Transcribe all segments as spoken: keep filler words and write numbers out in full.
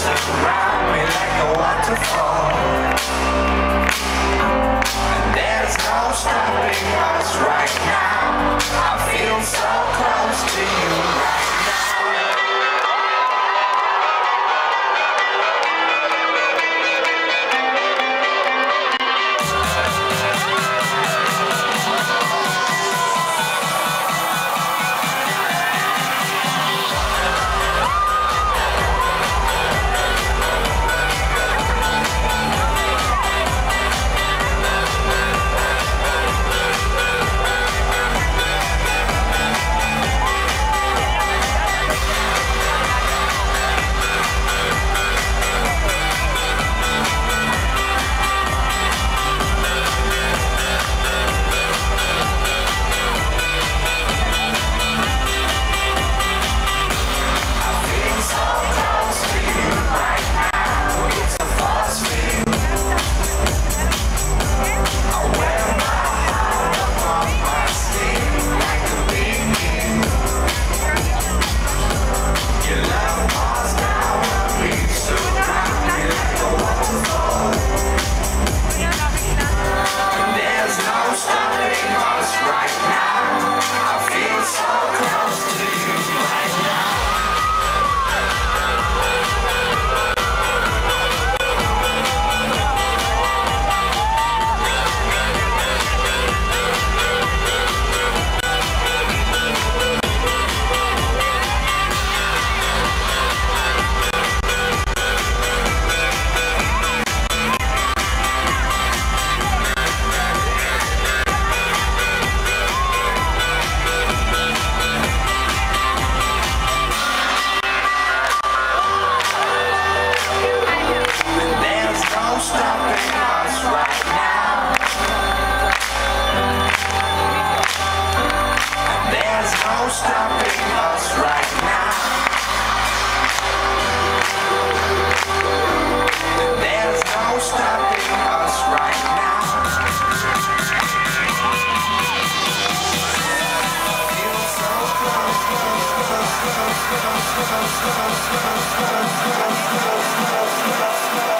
surround me like a waterfall. And there's no stopping us right now. I feel so close to you right now. Stopping us right now. There's no stopping us right now. Feel so close, close, close, close, close, close, close, close, close, close, close, close.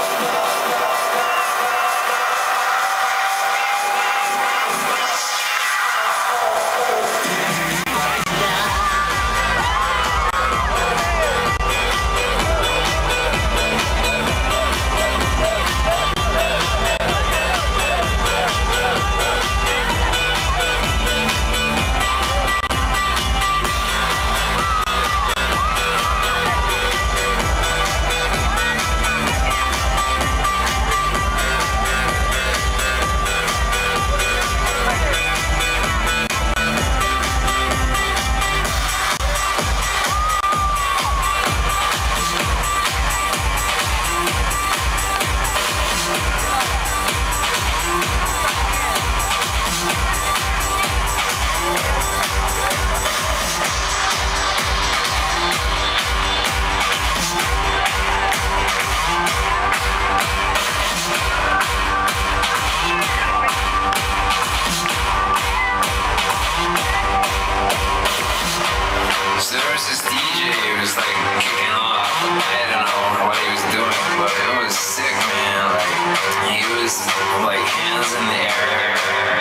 There was this D J who was like kicking off. I don't know what he was doing, but it was sick, man. Like he was like hands in the air.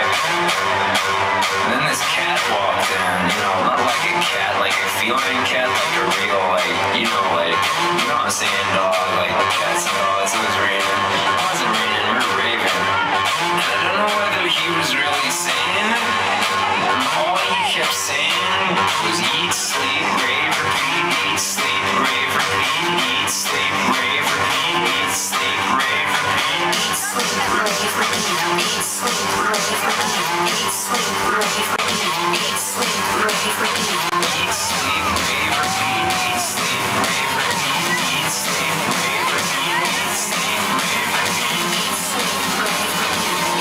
And then this cat walked in, you know, not like a cat, like a feline cat, like a real, like, you know, like, you know what I'm saying, dog, like cats and dogs. It was raining. It wasn't raining, we were raving. And I don't know whether he was really saying it. All he kept saying was eat, sleep, rave, repeat, eat, sleep, rave, repeat, eat, sleep, rave, repeat, eat, sleep, rave, repeat, eat, sleep, rave, repeat, eat, sleep, rave, repeat, eat, sleep, rave, repeat, eat, sleep, rave, repeat, eat, sleep, rave, repeat, eat, sleep, rave, repeat, eat, sleep, rave, repeat, eat, sleep, rave, repeat, eat, sleep, rave,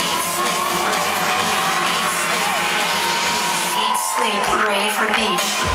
repeat, eat, sleep, rave, repeat, eat, sleep, rave, repeat.